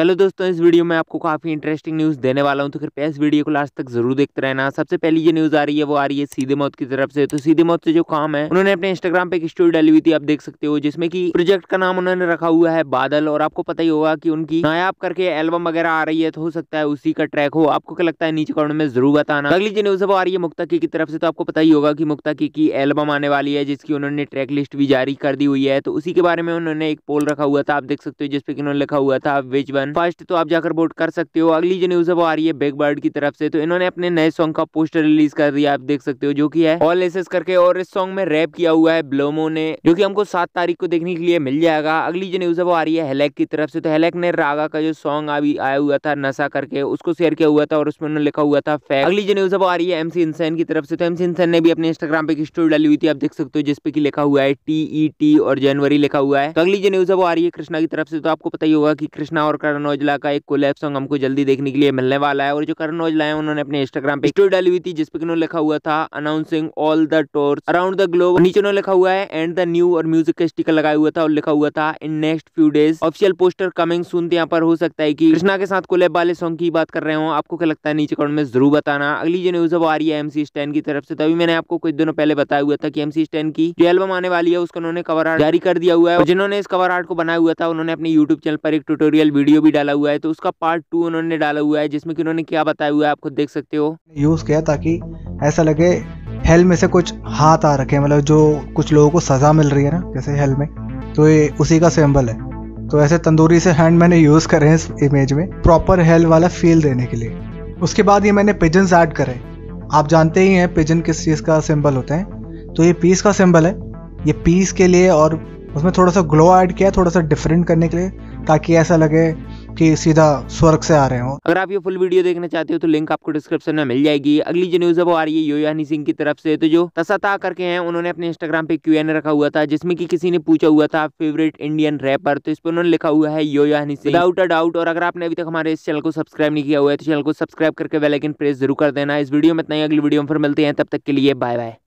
चलो दोस्तों, इस वीडियो में आपको काफी इंटरेस्टिंग न्यूज देने वाला हूं, तो कृपया इस वीडियो को लास्ट तक जरूर देखते रहना। सबसे पहली ये न्यूज आ रही है वो आ रही है सीधे मौत की तरफ से। तो सीधे मौत से जो काम है, उन्होंने अपने इंस्टाग्राम पे एक स्टोरी डाली हुई थी, आप देख सकते हो, जिसमें की प्रोजेक्ट का नाम उन्होंने रखा हुआ है बादल। और आपको पता ही होगा कि उनकी नायाब करके एल्बम वगैरह आ रही है, तो हो सकता है उसी का ट्रैक हो। आपको क्या लगता है नीचे कमेंट में जरूर बताना। अगली जो न्यूज है वो आ रही है मुक्ता की तरफ से। तो आपको पता ही होगा कि मुक्ता की एल्बम आने वाली है, जिसकी उन्होंने ट्रैक लिस्ट भी जारी कर दी हुई है। तो उसी के बारे में उन्होंने एक पोल रखा हुआ था, आप देख सकते हो, जिसपे उन्होंने लिखा हुआ था विच वन फर्स्ट। तो आप जाकर वोट कर सकते हो। अगली जो न्यूज है वो आ रही है बिग बर्ड की तरफ से। तो इन्होंने अपने नए सॉन्ग का पोस्टर रिलीज कर दिया, आप देख सकते हो, जो कि है ऑल एसेस करके। और इस सॉन्ग में रैप किया हुआ है ब्लोमो ने, जो कि हमको 7 तारीख को देखने के लिए मिल जाएगा। अगली जो न्यूज है वो आ रही है हेलेक की तरफ से। तो हेलेक ने रागा का जो सॉन्ग अभी आया हुआ था नशा करके, उसको शेयर किया हुआ था और उसमें उन्होंने लिखा हुआ था फैक्ट। अगली जो न्यूज है वो आ रही है एमसी इंसान की तरफ से। तो एमसी इंसान ने भी अपने इंस्टाग्राम पे एक स्टोरी डाली हुई थी, आप देख सकते हो, जिसपे की लिखा हुआ है TET और जनवरी लिखा हुआ है। तो अगली जो न्यूज है वो आ रही है कृष्णा की तरफ से। तो आपको पता ही होगा कि कृष्णा और करण औजला का एक कोलैब सॉन्ग हमको जल्दी देखने के लिए मिलने वाला है। और जो करण औजला है, उन्होंने अपने इंस्टाग्राम पे स्टोरी डाली हुई थी, जिसपे उन्होंने लिखा हुआ था announcing all the tours around the globe. नीचे उन्होंने लिखा हुआ है एंड द न्यू और म्यूजिक का स्टिकर लगाया हुआ था और लिखा हुआ था in next few days official poster coming soon. यहाँ पर हो सकता है कि कृष्णा के साथ कोलैब वाले सॉन्ग की बात कर रहे हो। आपको क्या लगता है नीचे कमेंट में जरूर बताना। अगली जो न्यूज है वो आ रही है MC स्टैन की तरफ से। तभी मैंने आपको कुछ दिनों पहले बताया हुआ था कि MC स्टैन की जो एल्बम आने वाली है, उसका उन्होंने कवर आर्ट जारी कर दिया हुआ है। और जिन्होंने इस कवर आर्ट को बनाया हुआ था, उन्होंने अपने यूट्यूब चैनल पर एक ट्यूटोरियल वीडियो भी डाला हुआ है। तो उसका पार्ट 2 उन्होंने डाला हुआ है, जिसमें कि उन्होंने क्या बताया हुआ है आप खुद देख सकते हो। यूज किया ताकि ऐसा लगे हेल में से कुछ हाथ आ रखे, मतलब जो कुछ लोगों को सजा मिल रही है ना, जैसे हेल में, तो ये उसी का सिंबल है। तो ऐसे तंदूरी से हैंड मैंने यूज करे हैं इस इमेज में, प्रॉपर हेल वाला फील देने के लिए। उसके बाद ये मैंने पिजन्स ऐड करे। आप जानते ही हैं पिजन किस चीज़ का सिंबल होते हैं, तो ये पीस का सिंबल है। ये पीस के लिए, और उसमें थोड़ा सा ग्लो ऐड किया, थोड़ा सा डिफरेंट करने के लिए, ताकि ऐसा लगे कि सीधा स्वर्ग से आ रहे हो। अगर आप ये फुल वीडियो देखना चाहते हो तो लिंक आपको डिस्क्रिप्शन में मिल जाएगी। अगली जो न्यूज है वो आ रही है योयो हनी सिंह की तरफ से। तो जो तसाता करके हैं, उन्होंने अपने इंस्टाग्राम पे Q&A रखा हुआ था, जिसमें कि किसी ने पूछा हुआ था फेवरेट इंडियन रैपर। तो इस पर उन्होंने लिखा हुआ है yo yo Honey Singh without a doubt. और अगर आपने अभी तक हमारे इस चैनल को सब्सक्राइब नहीं किया हुआ है, तो चैनल को सब्सक्राइब करके बेल आइकन प्रेस जरूर कर देना। इस वीडियो में इतना ही, अगली वीडियो में फिर मिलते हैं, तब तक के लिए बाय बाय।